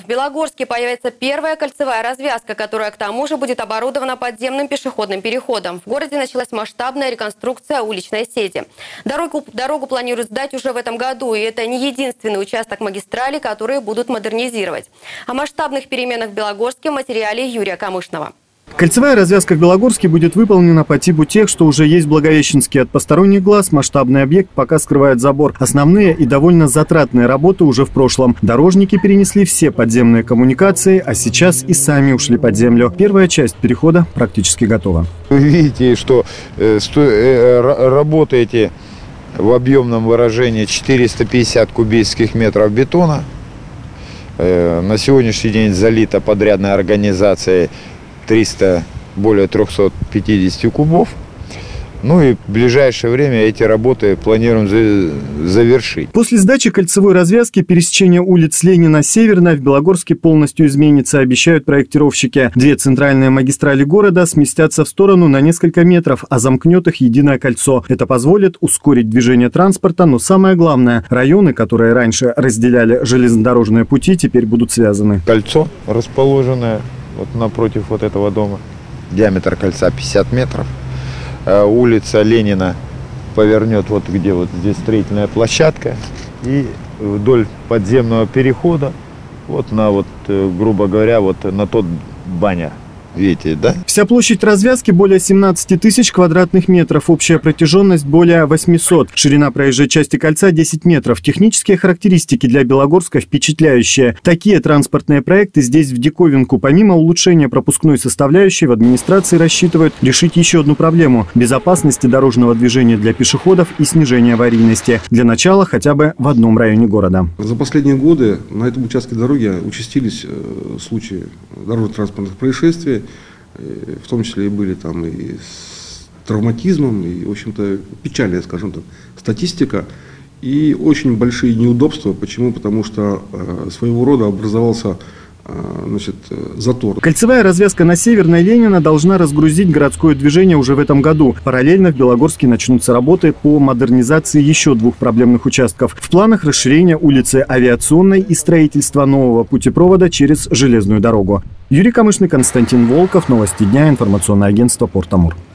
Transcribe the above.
В Белогорске появится первая кольцевая развязка, которая к тому же будет оборудована подземным пешеходным переходом. В городе началась масштабная реконструкция уличной сети. Дорогу планируют сдать уже в этом году, и это не единственный участок магистрали, которые будут модернизировать. О масштабных переменах в Белогорске в материале Юрия Камышного. Кольцевая развязка в Белогорске будет выполнена по типу тех, что уже есть в Благовещенске. От посторонних глаз масштабный объект пока скрывает забор. Основные и довольно затратные работы уже в прошлом. Дорожники перенесли все подземные коммуникации, а сейчас и сами ушли под землю. Первая часть перехода практически готова. Вы видите, что работаете в объемном выражении 450 кубических метров бетона. На сегодняшний день залито подрядной организацией более 350 кубов. Ну и в ближайшее время эти работы планируем завершить. После сдачи кольцевой развязки пересечение улиц Ленина-Северная в Белогорске полностью изменится, обещают проектировщики. Две центральные магистрали города сместятся в сторону на несколько метров, а замкнет их единое кольцо. Это позволит ускорить движение транспорта, но самое главное, районы, которые раньше разделяли железнодорожные пути, теперь будут связаны. Кольцо, расположенное вот напротив вот этого дома, диаметр кольца 50 метров. Улица Ленина повернет вот где вот здесь строительная площадка, и вдоль подземного перехода вот на вот, грубо говоря, вот на тот баннер. Видите, да? Вся площадь развязки более 17 тысяч квадратных метров. Общая протяженность более 800. Ширина проезжей части кольца 10 метров. Технические характеристики для Белогорска впечатляющие. Такие транспортные проекты здесь в диковинку. Помимо улучшения пропускной составляющей, в администрации рассчитывают решить еще одну проблему – безопасности дорожного движения для пешеходов и снижения аварийности. Для начала хотя бы в одном районе города. За последние годы на этом участке дороги участились случаи дорожно-транспортных происшествий. В том числе и были там и с травматизмом, и, в общем-то, печальная, скажем так, статистика. И очень большие неудобства. Почему? Потому что своего рода образовался затор. Кольцевая развязка на Северной Ленина должна разгрузить городское движение уже в этом году. Параллельно в Белогорске начнутся работы по модернизации еще двух проблемных участков. В планах расширение улицы Авиационной и строительство нового путепровода через железную дорогу. Юрий Камышный, Константин Волков. Новости дня. Информационное агентство Порт Амур.